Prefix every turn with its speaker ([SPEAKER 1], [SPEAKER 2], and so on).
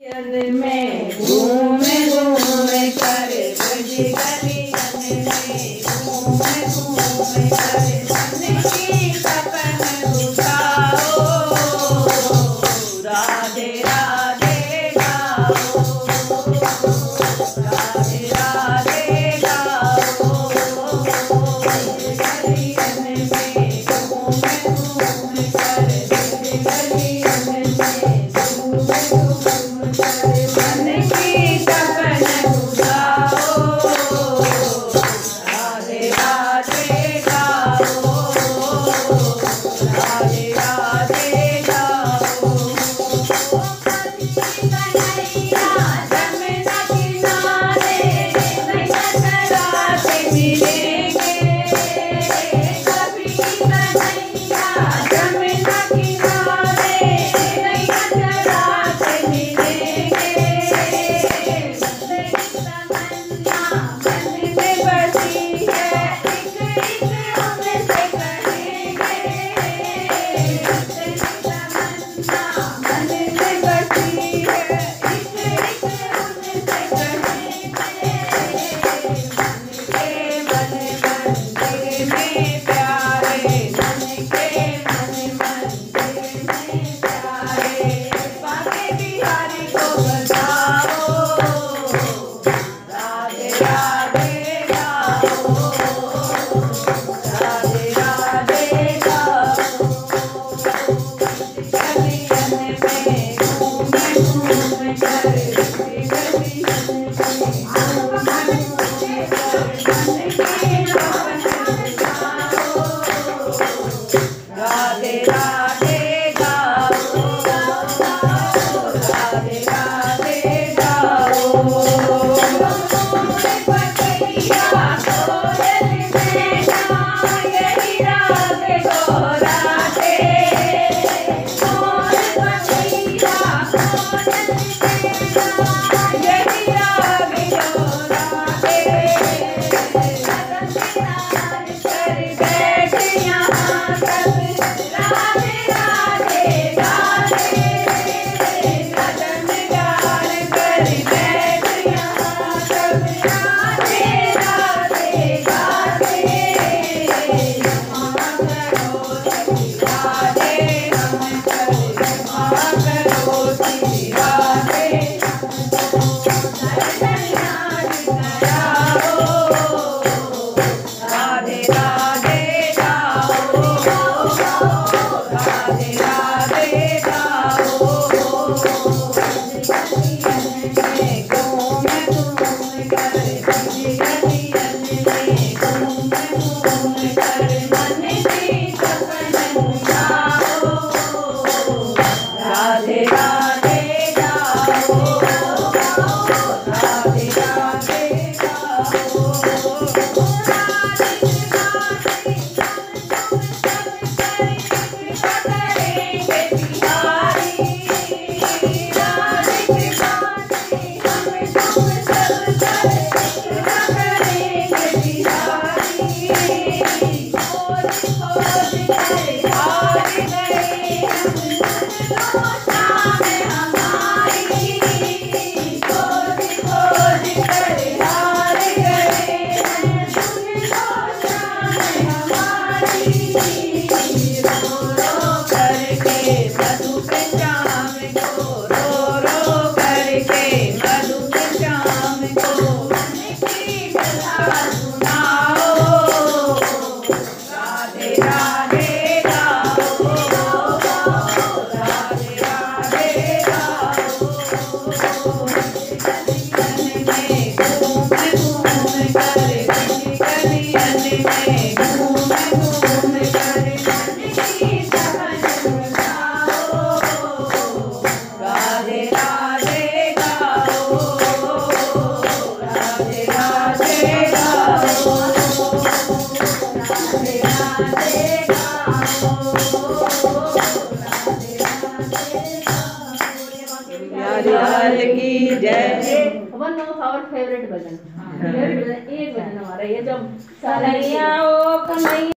[SPEAKER 1] में घूम घूम कर गली गलियन में घूम घूम कर मन की सपन उठाओ, राधे राधे गाओ, राधे राधे गाओ। गलियन में घूम घूम कर गली गलियन में घूम घूम कर मन की सपन उठाओ, राधे राधे गाओ, राधे राधे गाओ। ओ कभी कन्हैया जमुना किनारे नैया चरा के मिलेंगे, कभी कन्हैया जमुना किनारे नैया चरा के मिलेंगे। तमन्ना मन में बसी है, एक एक हमसे कहेंगे। तमन्ना मन में बसी है, एक एक हमसे कहेंगे। मन मंदिर में प्यारे, मन के मन मंदिर में प्यारे, बाके बिहारी को बताओ, राधे राधे गाओ, राधे राधे गाओ। गलियन में घूम घूम कर गलियन में घूम घूम कर मन की सपन उठाओ, राधे राधे गाओ, राधे राधे गाओ। पतैया कोयल मैना यही राग दोहराते, मोर पतैया कोयल मैना यही राग दोहराते। कदम प्यार कर बैठ यहाँ सब राधे राधे गाते, कदम प्यार कर बैठ यहाँ सब राधे राधे गाते। क्षमा करो श्री राधे हम सब, क्षमा करो श्री राधे राधे राधे गाओ, राधे राधे गाओ। गलियन में घूम घूम कर गलियन में घूम घूम कर मन की सपन उठाओ, राधे राधे गाओ, राधे राधे गाओ। लाल की जय।
[SPEAKER 2] One of our favourite bhajan, एक भजन हमारा ये जब सारा